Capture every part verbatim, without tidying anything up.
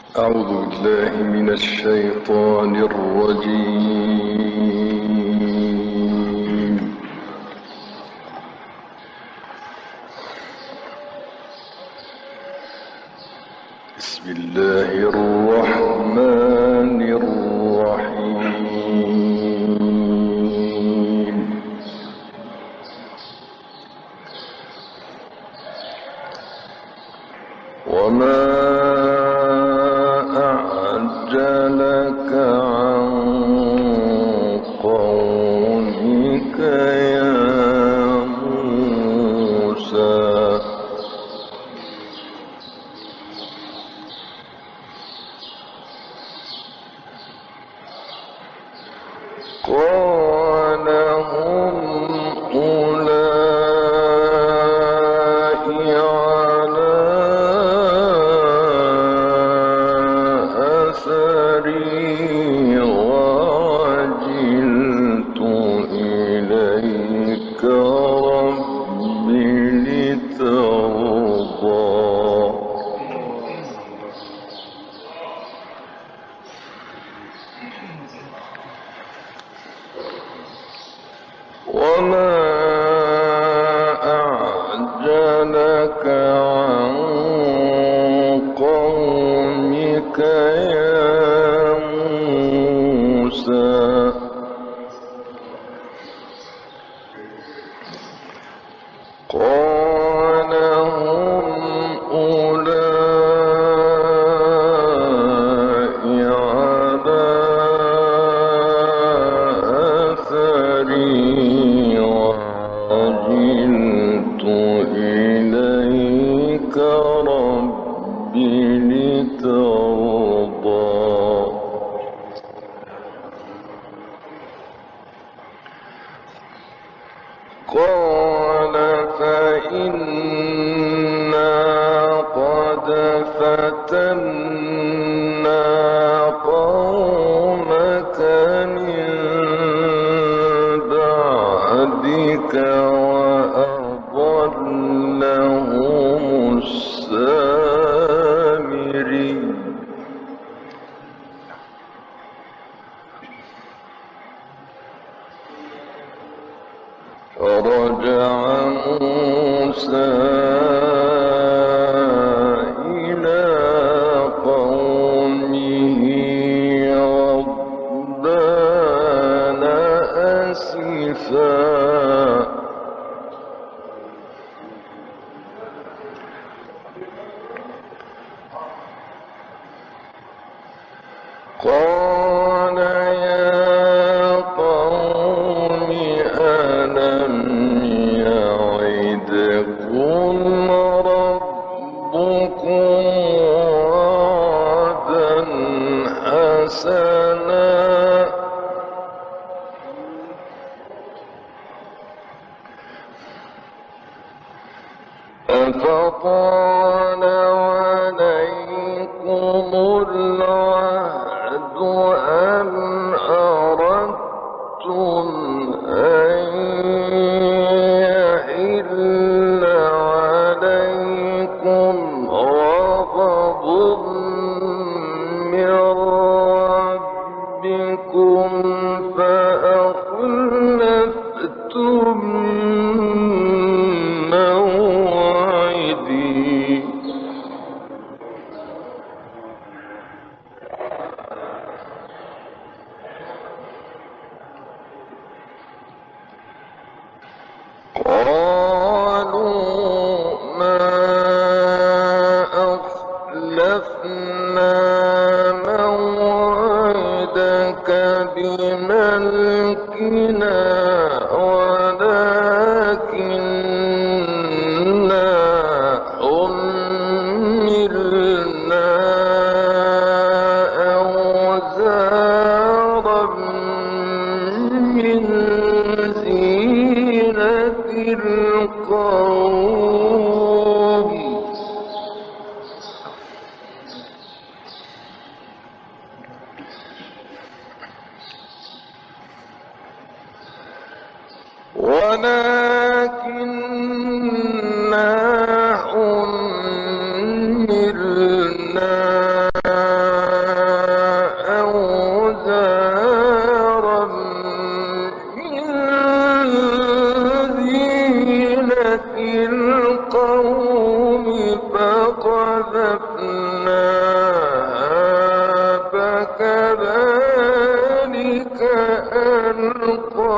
أعوذ بالله من الشيطان الرجيم. بسم الله الرحمن الرحيم. وما أعجلك عن قومك يا موسى. قال هم أولئك على أثري وعجلت إليك رب لترضى. وما أعجلك عن قومك يا موسى. قال هم أولئك على أثري وعجلت إليك رب لترضى. قال فإنا قد فتنا قومك من بعدك وأضلهم السامري. فرجع موسى إلى قومه غضبان أسفا. قال يا قوم ألم يعدكم ربكم وعدا حسنا أفطال عليكم العهد أم أردتم أن يحل عليكم غضب من ربكم فأخلفتم موعدي. قالوا ما أخلفنا موعدك بملكنا ولكننا حملنا أوزارا من زينة القوم. ولكننا حملنا فكشفناها فكذلك ألقى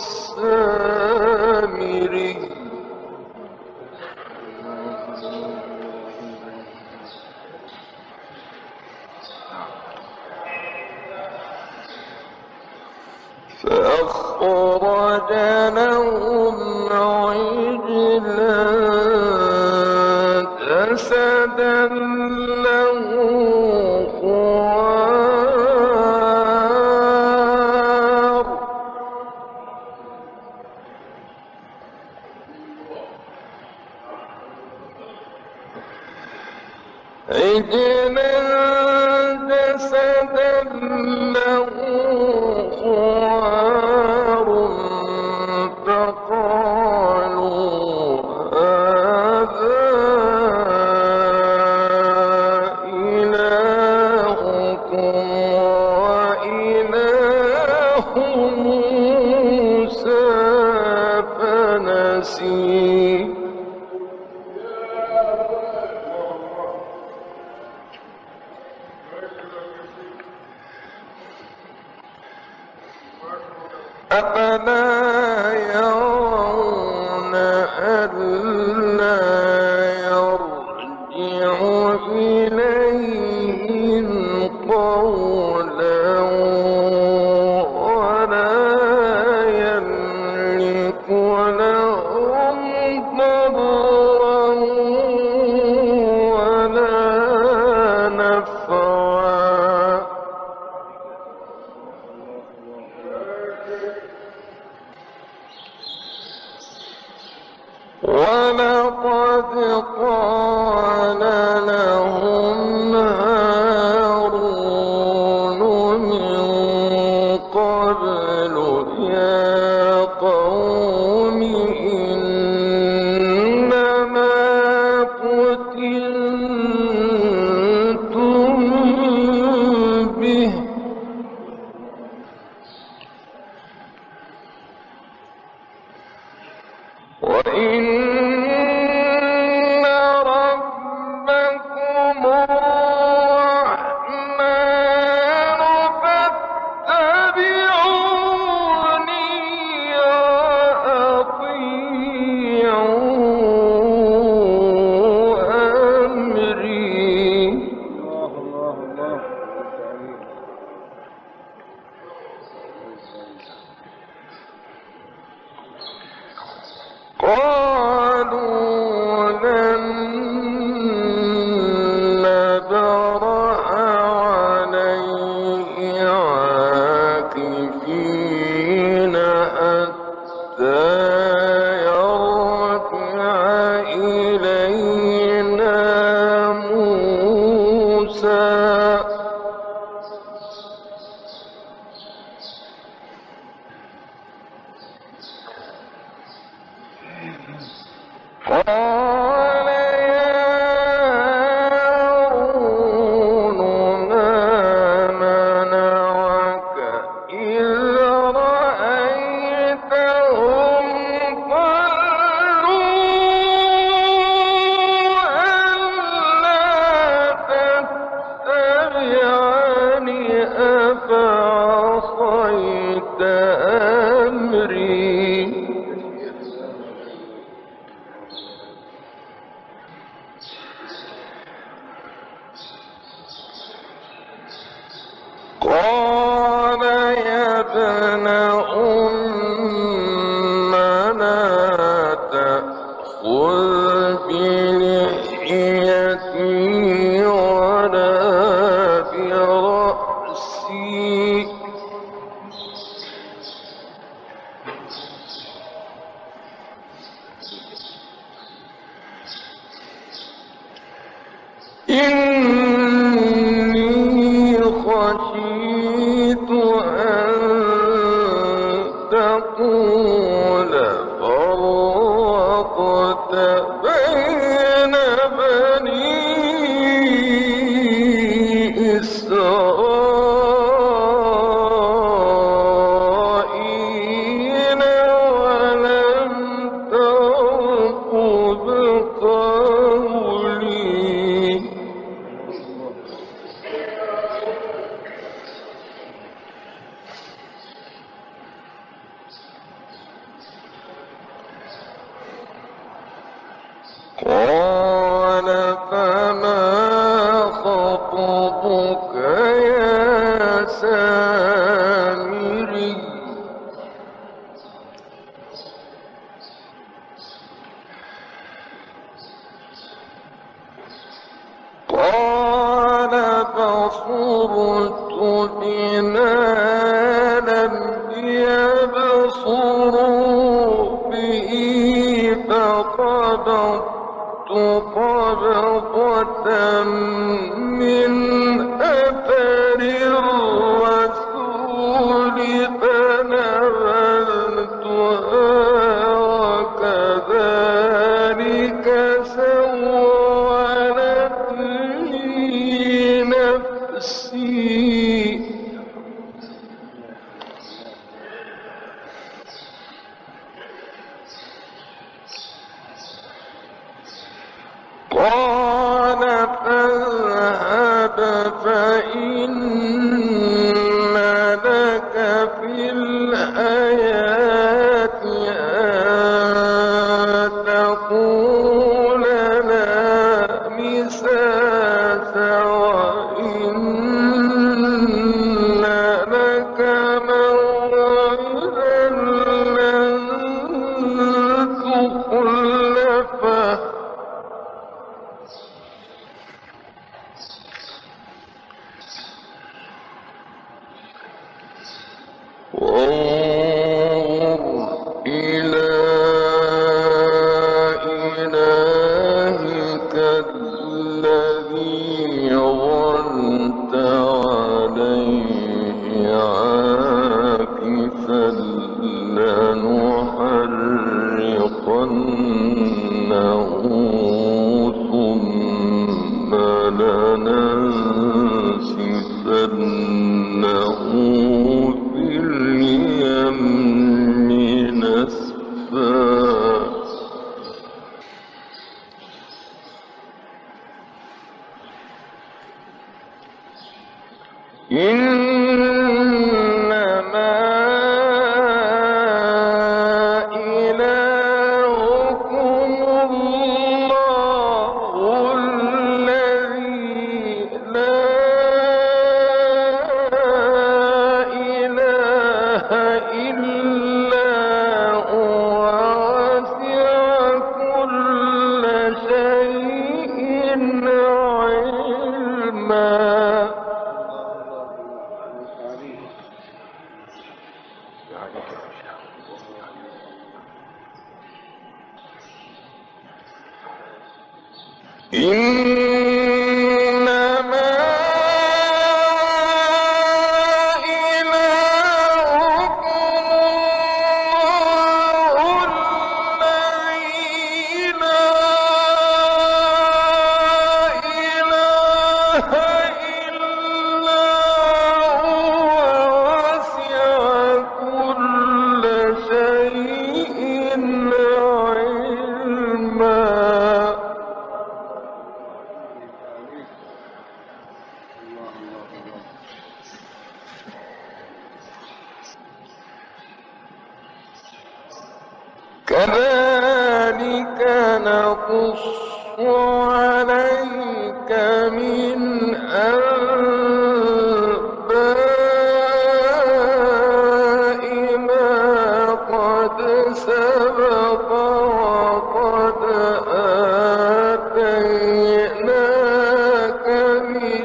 السامري فأخرج لهم عجلا جسدا له خوار عجلا جسدا له خوار فقالوا هذا إلهكم وإله موسى فنسي أفلا يرون ألا يرجع إليهم قولا ولا يملك لهم ضرا ولا نفعا ولقد قال لهم هارون من قبل يا قوم إنما فتنتم به وإن ربكم الرحمن فاتبعوني وأطيعوا أمري الله الله الله قالوا لن نبرح عليه عاكفين حتى يرجع إلينا موسى قال يا هارون ما منعك إذ رأيتهم ضلوا ألا تتبعني أفعصيت أمري قال يا ابن أم لا تأخذ بلحيتي ولا برأسي إني خشيت أن تقول فرقت بين بني إسرائيل ولم ترقب قولي خطبك يا سامري قال بصرت بما لم يبصروا به فقبضت قبضة من أثر الرسول فنبذتها وكذلك سولت لي نفسي قال فاذهب فإن لك في الحياة أن تقول لا مساس وإن لك موعدا لن تخلفه وانظر إلى إلهك الذي ظلت عليه عاكفا لنحرقنه ثم لننسفنه في اليم نسفا إنما إلهكم الله الذي لا إله إلا هو وسع كل شيء علما إنما إلهكم الله الذي لا إله إلا هو وسع كل شيء علما كذلك نقص عليك من أنباء ما قد سبق وقد آتيناك من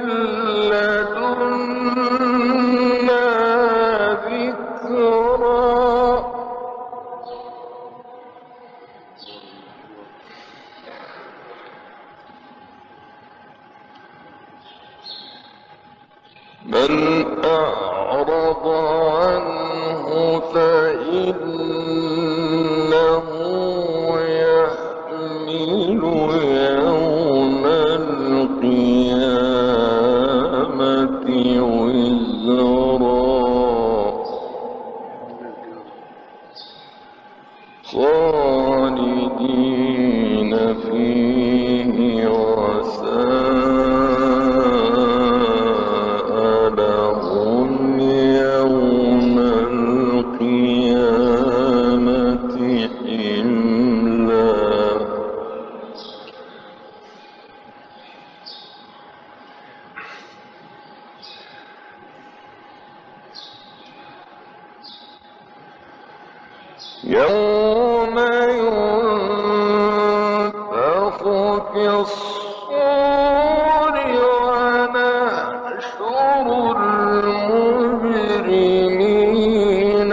لدنا ذكرا من أعرض عنه فإنه يحمل يوم القيامة وزرا خالدين فيه وساء لهم يوم القيامة يوم ينفخ في الصور ونحشر المجرمين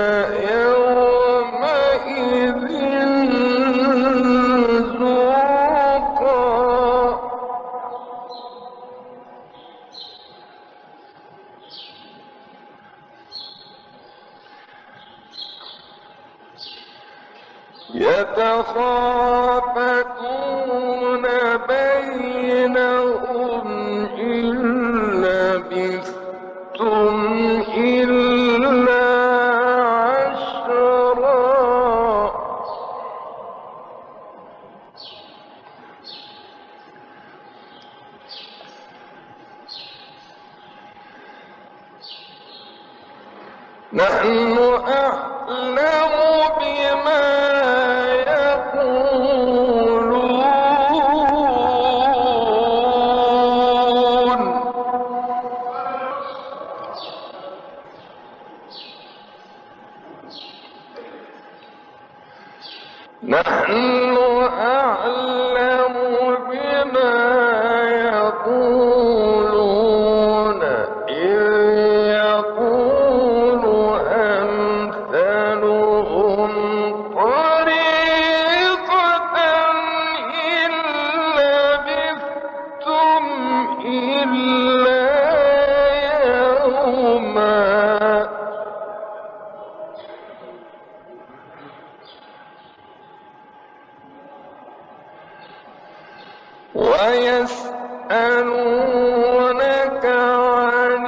يومئذ زرقا يتخافتون بينهم إن لبثتم إلا عشرا نحن أعلم بما نحن أعلم بما يقولون إذ يقول أمثلهم طريقة إن لبثتم إلا يوما ويسألونك عن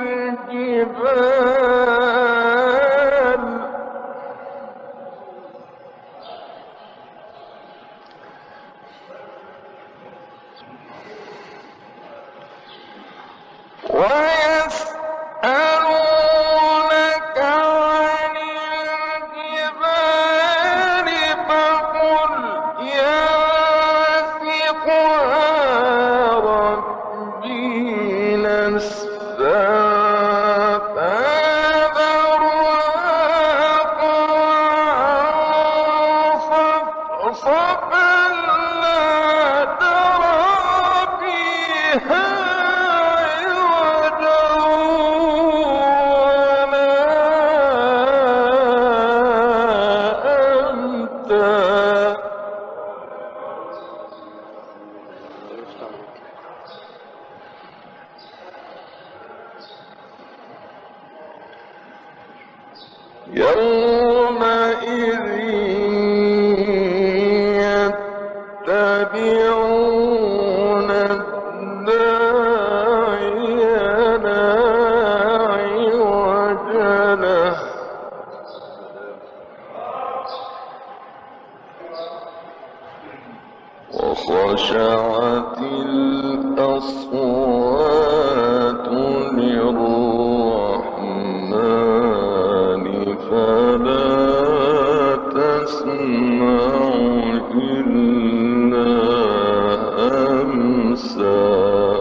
الجبال ويسألونك عن الجبال فقل ينسفها ربي نسفا فيذرها قاعا صفصفا لا ترى فيها عوجا ولا أمتا يومئذ يتبعون الداعي لا عوج له وخشعت الأصوات للرحمن فلا تسمع إلا همسا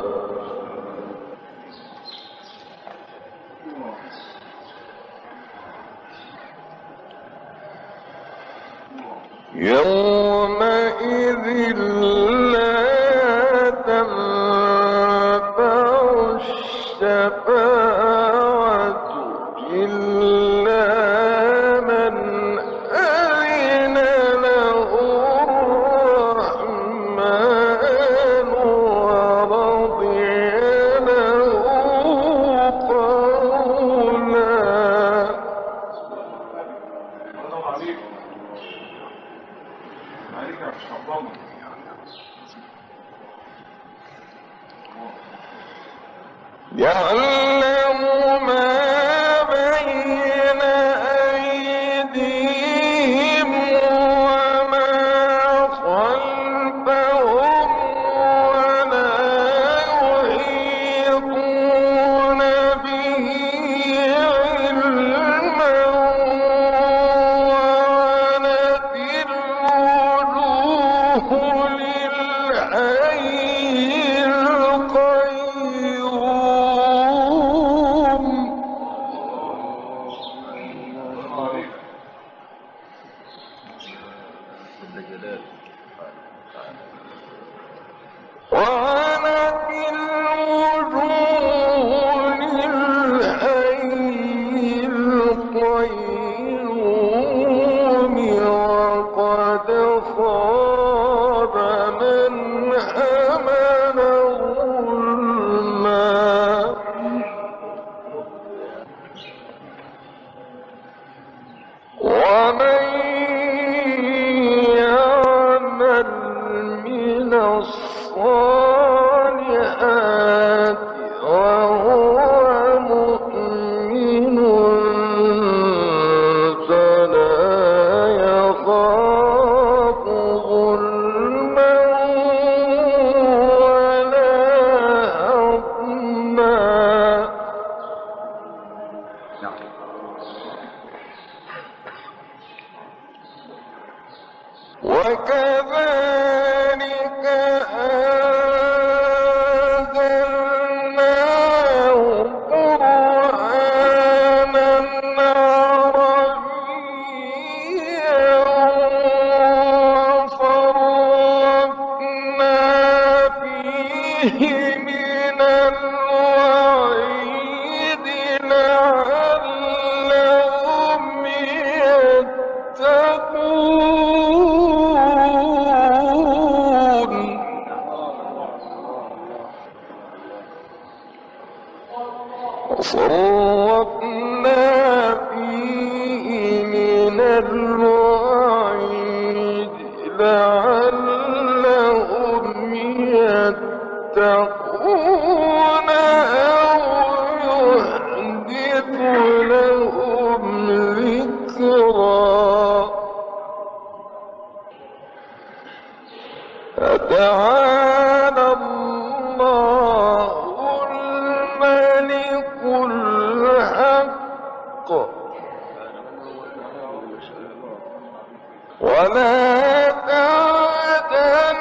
يومئذ لا تنفع الشفاعة إلا من أذن له الرحمن ورضي له قولا يعلم ما بين أيديهم وما خلفهم ولا يحيطون به علما وعنت الوجوه للحي القيوم وصرفنا فيه من الوعيد لعلهم يتقون أو يحدث لهم ذكرا. فتعالى الله الملك الحق ولا تعجل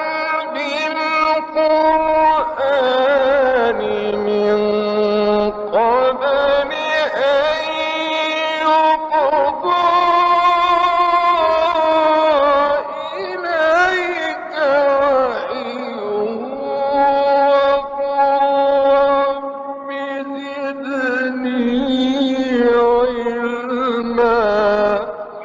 بالقرآن من قبل أن يقضى إليك وحيه وقل رب زدني علما.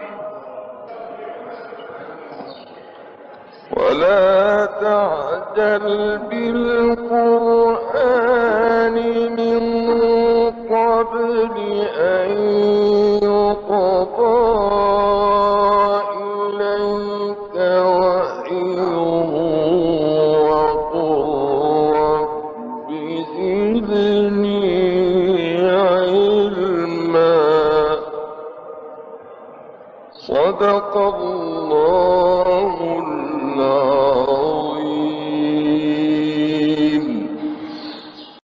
ولا تعجل بالقرآن من قبل أن يقضى إليك وحيه وقل رب زدني علما. صدق الله العظيم.